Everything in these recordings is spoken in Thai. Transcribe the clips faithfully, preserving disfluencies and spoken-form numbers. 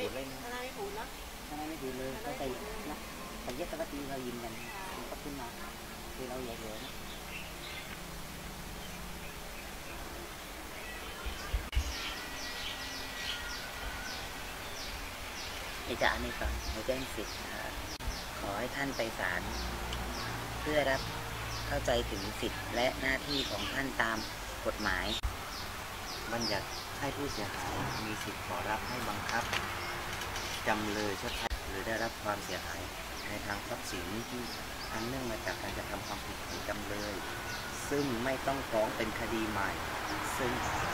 บเลยนะไม่พูดเนาะไม่พูดเลยก็ใส่นะแต่เยอะปกติเรายินกันก็ขึ้นมาคือเราใหญ่เลยนะอาจารย์นี่ก่อนมาแจ้งสิทธิ์ขอให้ท่านไปศาลเพื่อรับเข้าใจถึงสิทธิ์และหน้าที่ของท่านตามกฎหมายบัญญัติให้ผู้เสียหายมีสิทธิ์ขอรับให้บังคับจำเลยชดใช้หรือได้รับความเสียหายในทางทรัพย์สินที่อันเนื่องมาจากการกระทำความผิดของจำเลยซึ่งไม่ต้องฟ้องเป็นคดีใหม่ซึ่ง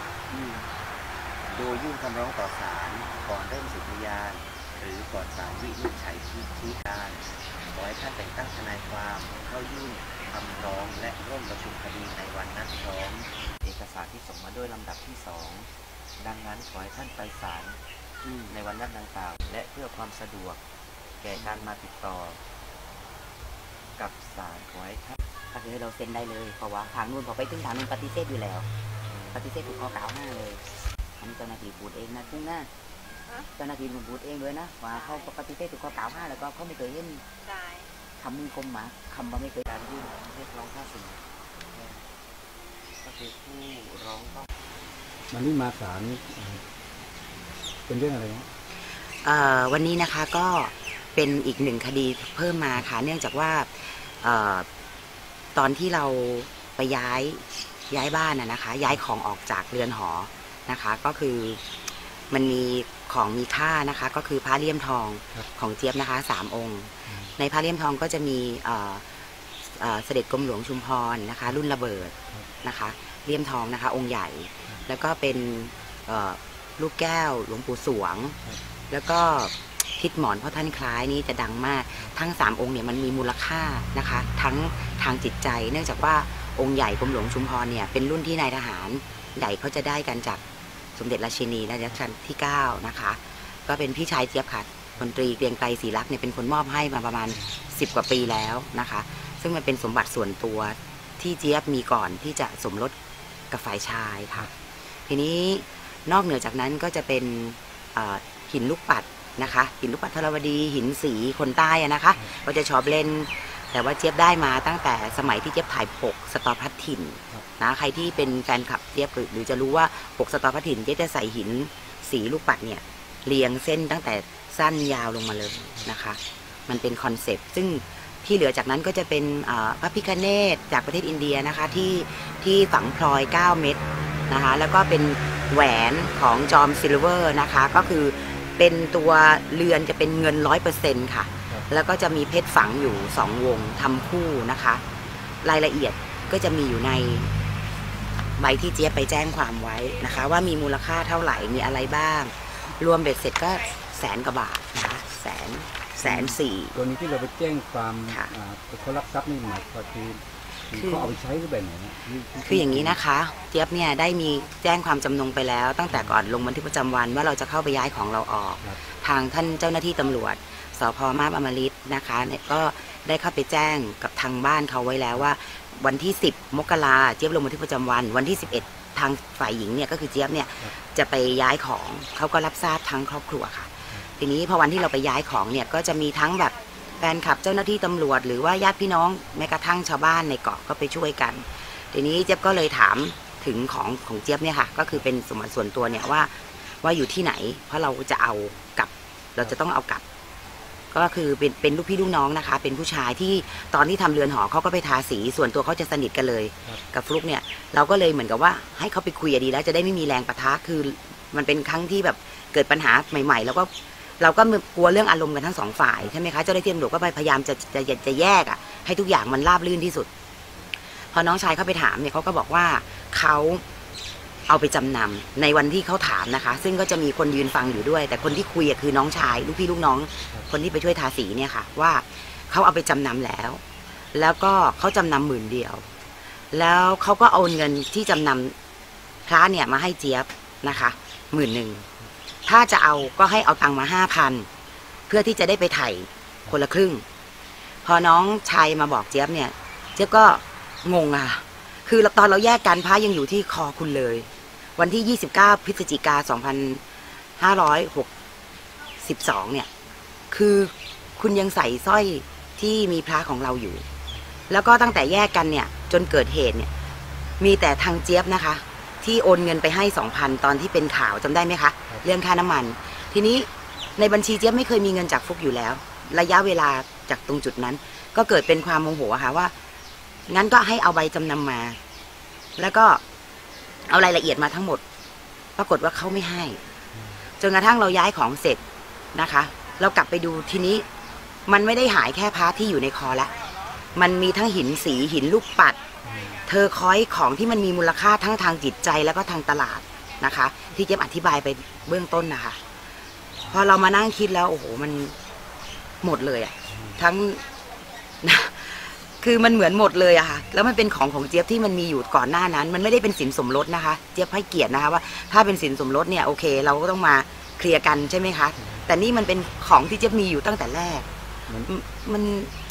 โดยยื่นคำร้องต่อศาลก่อนเริ่มสืบพยานหรือก่อนศาลวินิจฉัยชี้การขอให้ท่านแต่งตั้งทนายความเข้ายื่นคำร้องและร่วมประชุมคดีในวันนัดพร้อมเอกสารที่ส่งมาด้วยลำดับที่สองดังนั้นขอให้ท่านไปศาลในวันนัดดังกล่าวและเพื่อความสะดวกแก่การมาติดต่อกับศาลขอให้ท่านก็คือเราเซ็นได้เลยเพราะว่าทางนู้นพอไปถึงทางนู้นปฏิเสธอยู่แล้วปฏิเสธถูกข้อกล่าวหาเลยอันนี้เจ้าหน้าที่พูดเองนะกุ้งนะเจ้าหน้าที่มันพูดเองเลยนะว่าเขาปฏิเสธถูกข้อกล่าวหาแล้วก็เขาไม่เคยเห็นคำมือกลมหมาคำว่าไม่เคยการยื่นเรียกร้องค่าสินก็คือผู้ร้องต้องวันนี้มาศาลเป็นเรื่องอะไรนะวันนี้นะคะก็เป็นอีกหนึ่งคดีเพิ่มมาค่ะเนื่องจากว่าตอนที่เราไปย้ายย้ายบ้านนะนะคะย้ายของออกจากเรือนหอนะคะก็คือมันมีของมีค่านะคะก็คือพระเลี่ยมทองของเจี๊ยบนะคะสามองค์ในพระเลี่ยมทองก็จะมีเสด็จกรมหลวงชุมพรนะคะรุ่นระเบิดนะคะเลี่ยมทองนะคะองค์ใหญ่แล้วก็เป็นลูกแก้วหลวงปู่สวงแล้วก็ทิศหมอนเพราะท่านคล้ายนี้จะดังมากทั้งสามองค์เนี่ยมันมีมูลค่านะคะทั้งทางจิตใจเนื่องจากว่าองค์ใหญ่กรมหลวงชุมพรเนี่ยเป็นรุ่นที่นายทหารใหญ่เขาจะได้กันจากสมเด็จราชินีรัชกาลที่เก้านะคะก็เป็นพี่ชายเจี๊ยบค่ะพลตรีเกรียงไกรศรีลักษณ์เนี่ยเป็นคนมอบให้มาประมาณสิบกว่าปีแล้วนะคะซึ่งมันเป็นสมบัติส่วนตัวที่เจี๊ยบมีก่อนที่จะสมรสกับฝ่ายชายค่ะทีนี้นอกเหนือจากนั้นก็จะเป็นหินลูกปัดนะคะหินลูกปัดธรวดีหินสีคนใต้นะคะก็จะชอบเล่นแต่ว่าเจี๊ยบได้มาตั้งแต่สมัยที่เจี๊ยบถ่ายปกสตอพัดถิ่นนะใครที่เป็นแฟนคลับเจี๊ยบหรือจะรู้ว่าปกสตอพัดถิ่นเจี๊ยบจะใส่หินสีลูกปัดเนี่ยเรียงเส้นตั้งแต่สั้นยาวลงมาเลยนะคะมันเป็นคอนเซปต์ซึ่งที่เหลือจากนั้นก็จะเป็นพระพิฆเนศจากประเทศอินเดียนะคะที่ที่ฝังพลอยเก้าเม็ดนะคะแล้วก็เป็นแหวนของจอมซิลเวอร์นะคะก็คือเป็นตัวเรือนจะเป็นเงินร้อยเปอร์เซ็นต์ค่ะแล้วก็จะมีเพชรฝังอยู่สองวงทำคู่นะคะรายละเอียดก็จะมีอยู่ในใบที่เจี๊ยบไปแจ้งความไว้นะคะว่ามีมูลค่าเท่าไหร่มีอะไรบ้างรวมเบ็ดเสร็จก็แสนกว่าบาทนะคะแสนแสนสี่ตัวนี้ที่เราไปแจ้งความเขารักทรัพย์นี่หมายความคือเขาเอาไปใช้หรือแบบไหนนะคืออย่างนี้นะคะเจี๊ยบเนี่ยได้มีแจ้งความจำนงไปแล้วตั้งแต่ก่อนลงบันทึกประจำวันว่าเราจะเข้าไปย้ายของเราออกทางท่านเจ้าหน้าที่ตำรวจสภ.มาบอมฤตนะคะเนี่ยก็ได้เข้าไปแจ้งกับทางบ้านเขาไว้แล้วว่าวันที่สิบมกราเจี๊ยบลงบันทึกประจำวันวันที่สิบเอ็ดทางฝ่ายหญิงเนี่ยก็คือเจี๊ยบเนี่ยจะไปย้ายของเขาก็รับทราบทั้งครอบครัวค่ะทีนี้พอวันที่เราไปย้ายของเนี่ยก็จะมีทั้งแบบแฟนคลับเจ้าหน้าที่ตำรวจหรือว่าญาติพี่น้องแม้กระทั่งชาวบ้านในเกาะก็ไปช่วยกันทีนี้เจี๊ยบก็เลยถามถึงของของเจี๊ยบเนี่ยค่ะก็คือเป็นสมบัติส่วนตัวเนี่ยว่าว่าอยู่ที่ไหนเพราะเราจะเอากลับเราจะต้องเอากลับก็คือเป็นเป็นลูกพี่ลูกน้องนะคะเป็นผู้ชายที่ตอนที่ทำเรือนหอเขาก็ไปทาสีส่วนตัวเขาจะสนิทกันเลยกับฟลุ๊กเนี่ยเราก็เลยเหมือนกับว่าให้เขาไปคุยดีแล้วจะได้ไม่มีแรงปะทะคือมันเป็นครั้งที่แบบเกิดปัญหาใหม่ๆแล้วก็เราก็กลัวเรื่องอารมณ์กันทั้งสองฝ่ายใช่ไหมคะเจ้าหน้าที่ตำรวจก็พยายามจะจะจะแยกอ่ะให้ทุกอย่างมันราบรื่นที่สุดพอน้องชายเขาไปถามเนี่ยเขาก็บอกว่าเขาเอาไปจำนำในวันที่เขาถามนะคะซึ่งก็จะมีคนยืนฟังอยู่ด้วยแต่คนที่คุยคือน้องชายลูกพี่ลูกน้องคนที่ไปช่วยทาสีเนี่ยค่ะว่าเขาเอาไปจำนำแล้วแล้วก็เขาจำนำหมื่นเดียวแล้วเขาก็เอาเงินที่จำนำพระเนี่ยมาให้เจี๊ยบนะคะหมื่นหนึ่งถ้าจะเอาก็ให้เอาตังค์มาห้าพันเพื่อที่จะได้ไปไถ่คนละครึ่งพอน้องชายมาบอกเจี๊ยบเนี่ยเจี๊ยบก็งงอ่ะคือตอนเราแยกกันพระยังอยู่ที่คอคุณเลยวันที่ยี่สิบเก้าพฤศจิกาสองพันห้าร้อยหกสิบสองเนี่ยคือคุณยังใส่สร้อยที่มีพระของเราอยู่แล้วก็ตั้งแต่แยกกันเนี่ยจนเกิดเหตุเนี่ยมีแต่ทางเจี๊ยบนะคะที่โอนเงินไปให้สองพันตอนที่เป็นข่าวจำได้ไหมคะเรื่องค่าน้ำมันทีนี้ในบัญชีเจี๊ยบไม่เคยมีเงินจากฟุกอยู่แล้วระยะเวลาจากตรงจุดนั้นก็เกิดเป็นความโมโหค่ะว่างั้นก็ให้เอาใบจำนำมาแล้วก็เอารายละเอียดมาทั้งหมดปรากฏว่าเขาไม่ให้จนกระทั่งเราย้ายของเสร็จนะคะเรากลับไปดูทีนี้มันไม่ได้หายแค่พระที่อยู่ในคอละมันมีทั้งหินสีหินลูกปัดเธอคอยของที่มันมีมูลค่าทั้งทางจิตใจแล้วก็ทางตลาดนะคะที่เจ๊อธิบายไปเบื้องต้นนะคะพอเรามานั่งคิดแล้วโอ้โหมันหมดเลยอะทั้งคือมันเหมือนหมดเลยอะค่ะแล้วมันเป็นของของเจี๊ยบที่มันมีอยู่ก่อนหน้านั้นมันไม่ได้เป็นสินสมรสนะคะเจี๊ยบให้เกียรตินะคะว่าถ้าเป็นสินสมรสเนี่ยโอเคเราก็ต้องมาเคลียร์กันใช่ไหมคะแต่นี่มันเป็นของที่เจี๊ยบมีอยู่ตั้งแต่แรกมัน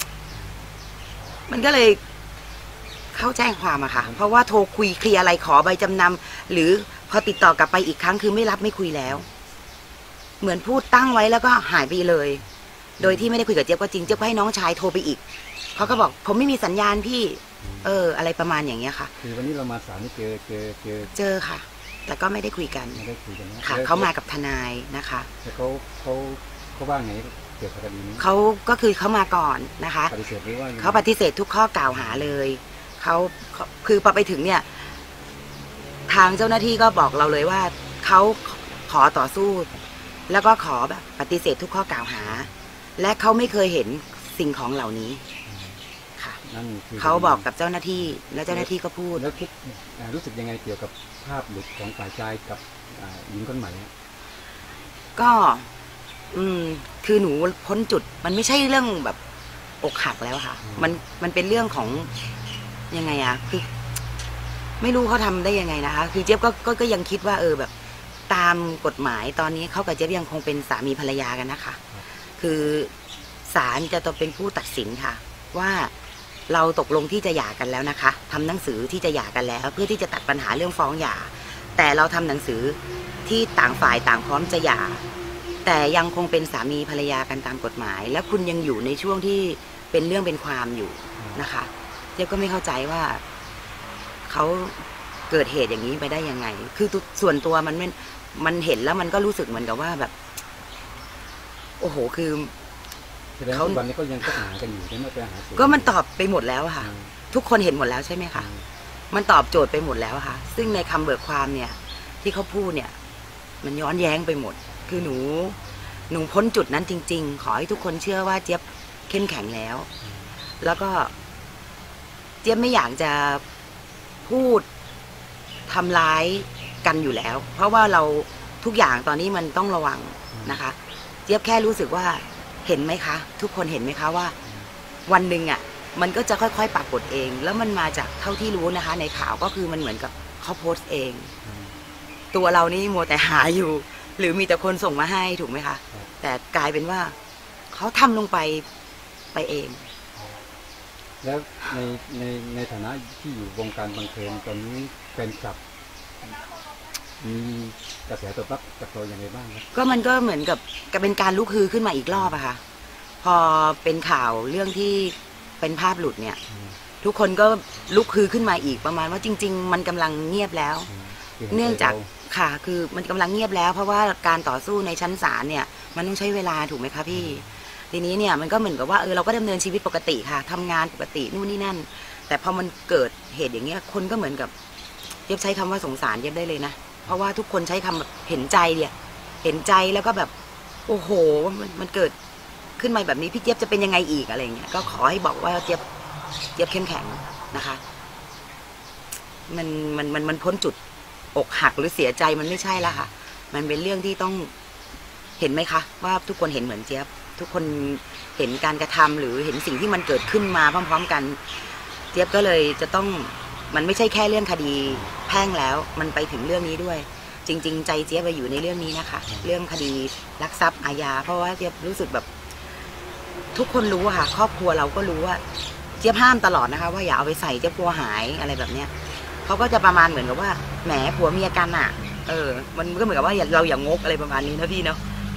มันก็เลยเข้าแจ้งความอะค่ะเพราะว่าโทรคุยเคลียร์อะไรขอใบจำนำหรือพอติดต่อกลับไปอีกครั้งคือไม่รับไม่คุยแล้วเหมือนพูดตั้งไว้แล้วก็หายไปเลยโดยที่ไม่ได้คุยกับเจี๊ยบก็จริงเจี๊ยบก็ให้น้องชายโทรไปอีกเขาก็บอกผมไม่มีสัญญาณพี่เอออะไรประมาณอย่างเงี้ยค่ะคือวันนี้เรามาศาลนี่เจอเจอเจอเจอค่ะแต่ก็ไม่ได้คุยกันไม่ได้คุยกันค่ะเขามากับทนายนะคะแต่เขาเขาเขาว่าไงเกี่ยวกับคดีนี้เขาก็คือเขามาก่อนนะคะปฏิเสธหรือว่าเขาปฏิเสธทุกข้อกล่าวหาเลยเขาคือพอไปถึงเนี่ยทางเจ้าหน้าที่ก็บอกเราเลยว่าเขาขอต่อสู้แล้วก็ขอแบบปฏิเสธทุกข้อกล่าวหาและเขาไม่เคยเห็นสิ่งของเหล่านี้ค่ะเขาบอกกับเจ้าหน้าที่แล้วเจ้าหน้าที่ก็พูดแล้วคิดรู้สึกยังไงเกี่ยวกับภาพหลุดของฝ่ายชายกับหญิงคนใหม่ก็อืมคือหนูพ้นจุดมันไม่ใช่เรื่องแบบอกหักแล้วค่ะมันมันเป็นเรื่องของยังไงอะคือไม่รู้เขาทำได้ยังไงนะคะคือเจี๊ยบก็ก็ก็ยังคิดว่าเออแบบตามกฎหมายตอนนี้เขากับเจี๊ยบยังคงเป็นสามีภรรยากันนะคะคือศาลจะต้องเป็นผู้ตัดสินค่ะว่าเราตกลงที่จะหย่ากันแล้วนะคะทำหนังสือที่จะหย่ากันแล้วเพื่อที่จะตัดปัญหาเรื่องฟ้องหย่าแต่เราทำหนังสือที่ต่างฝ่ายต่างพร้อมจะหย่าแต่ยังคงเป็นสามีภรรยากันตามกฎหมายและคุณยังอยู่ในช่วงที่เป็นเรื่องเป็นความอยู่นะคะเจ๊ก็ไม่เข้าใจว่าเขาเกิดเหตุอย่างนี้ไปได้ยังไงคือส่วนตัวมันมันมันเห็นแล้วมันก็รู้สึกเหมือนกับว่าแบบโอ้โหคือเขาวันนี้ก็ยังก็หากันอยู่ใช่ไหมไปหาก็มันตอบไปหมดแล้วค่ะทุกคนเห็นหมดแล้วใช่ไหมคะมันตอบโจทย์ไปหมดแล้วค่ะซึ่งในคำเบิกความเนี่ยที่เขาพูดเนี่ยมันย้อนแย้งไปหมดคือหนูหนูพ้นจุดนั้นจริงๆขอให้ทุกคนเชื่อว่าเจี๊ยบเข้มแข็งแล้วแล้วก็เจี๊ยบไม่อยากจะพูดทำร้ายกันอยู่แล้วเพราะว่าเราทุกอย่างตอนนี้มันต้องระวังนะคะเจี๊ยบแค่รู้สึกว่าเห็นไหมคะทุกคนเห็นไหมคะว่าวันหนึ่งอ่ะมันก็จะค่อยๆปรากฏเองแล้วมันมาจากเท่าที่รู้นะคะในข่าวก็คือมันเหมือนกับเขาโพสต์เองตัวเรานี่มัวแต่หาอยู่หรือมีแต่คนส่งมาให้ถูกไหมคะแต่กลายเป็นว่าเขาทำลงไปไปเองแล้วในในในฐานะที่อยู่วงการบันเทิงตอนนี้แฟนคลับมีกระแสตอบรับจากเราอย่างไรบ้างครับก็มันก็เหมือนกับกับเป็นการลุกฮือขึ้นมาอีกรอบอะค่ะพอเป็นข่าวเรื่องที่เป็นภาพหลุดเนี่ยทุกคนก็ลุกฮือขึ้นมาอีกประมาณว่าจริงๆมันกำลังเงียบแล้วเนื่องจากค่ะคือมันกำลังเงียบแล้วเพราะว่าการต่อสู้ในชั้นศาลเนี่ยมันต้องใช้เวลาถูกไหมคะพี่ทีนี้เนี่ยมันก็เหมือนกับว่าเออเราก็ดำเนินชีวิตปกติค่ะทำงานปกตินู่นนี่นั่นแต่พอมันเกิดเหตุอย่างเงี้ยคนก็เหมือนกับเย็บใช้คำว่าสงสารเย็บได้เลยนะเพราะว่าทุกคนใช้คำแบบเห็นใจเนี่ยเห็นใจแล้วก็แบบโอ้โหมันมันเกิดขึ้นมาแบบนี้พี่เจี๊ยบจะเป็นยังไงอีกอะไรเงี้ยก็ขอให้บอกว่าเจี๊ยบเจี๊ยบเข้มแข็งนะคะมันมันมันมันพ้นจุดอกหักหรือเสียใจมันไม่ใช่ละค่ะมันเป็นเรื่องที่ต้องเห็นไหมคะว่าทุกคนเห็นเหมือนเจี๊ยบทุกคนเห็นการกระทำหรือเห็นสิ่งที่มันเกิดขึ้นมาพร้อมๆกันเจี๊ยบก็เลยจะต้องมันไม่ใช่แค่เรื่องคดีแพ่งแล้วมันไปถึงเรื่องนี้ด้วยจริงๆใจเจี๊ยบไปอยู่ในเรื่องนี้นะคะเรื่องคดีลักทรัพย์อาญาเพราะว่าเจี๊ยบรู้สึกแบบทุกคนรู้ค่ะครอบครัวเราก็รู้ว่าเจี๊ยบห้ามตลอดนะคะว่าอย่าเอาไปใส่เจี๊ยบกลัวหายอะไรแบบเนี้ยเขาก็จะประมาณเหมือนกับว่าแหมผัวเมียกันอ่ะเออมันก็เหมือนกับว่าเราอย่างงกอะไรประมาณนี้นะพี่เนาะแ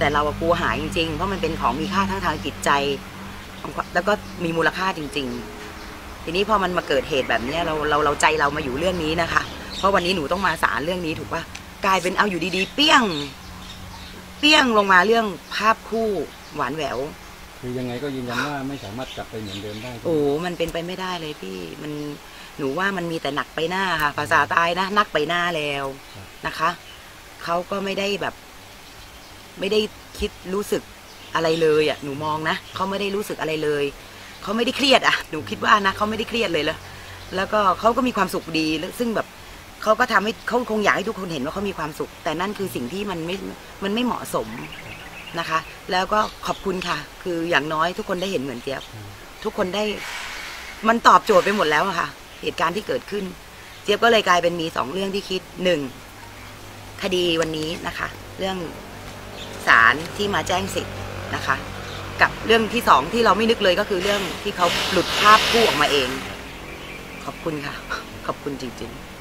แต่เรากลัวหายจริงๆเพราะมันเป็นของมีค่าทั้งทางจิตใจแล้วก็มีมูลค่าจริงๆทีนี้พอมันมาเกิดเหตุแบบนี้เราเราเราใจเรามาอยู่เรื่องนี้นะคะเพราะวันนี้หนูต้องมาศาลเรื่องนี้ถูกป่ะกลายเป็นเอาอยู่ดีๆเปี้ยงเปี้ยงลงมาเรื่องภาพคู่หวานแหววคือยังไงก็ยืนยันว่าไม่สามารถกลับไปเหมือนเดิมได้โอ้มันเป็นไปไม่ได้เลยพี่มันหนูว่ามันมีแต่หนักไปหน้าค่ะภาษาใต้นะนักไปหน้าแล้วนะคะเขาก็ไม่ได้แบบไม่ได้คิดรู้สึกอะไรเลยอ่ะหนูมองนะเขาไม่ได้รู้สึกอะไรเลยเขาไม่ได้เครียดอ่ะหนูคิดว่านะเขาไม่ได้เครียดเลยแล้วแล้วก็เขาก็มีความสุขดีซึ่งแบบเขาก็ทำให้เขาคงอยากให้ทุกคนเห็นว่าเขามีความสุขแต่นั่นคือสิ่งที่มันไม่มันไม่เหมาะสมนะคะแล้วก็ขอบคุณค่ะคืออย่างน้อยทุกคนได้เห็นเหมือนเจี๊ยบทุกคนได้มันตอบโจทย์ไปหมดแล้วอะค่ะเหตุการณ์ที่เกิดขึ้นเจี๊ยบก็เลยกลายเป็นมีสองเรื่องที่คิดหนึ่งคดีวันนี้นะคะเรื่องศาลที่มาแจ้งสิทธิ์นะคะกับเรื่องที่สองที่เราไม่นึกเลยก็คือเรื่องที่เขาหลุดภาพคู่ออกมาเองขอบคุณค่ะขอบคุณจริงๆ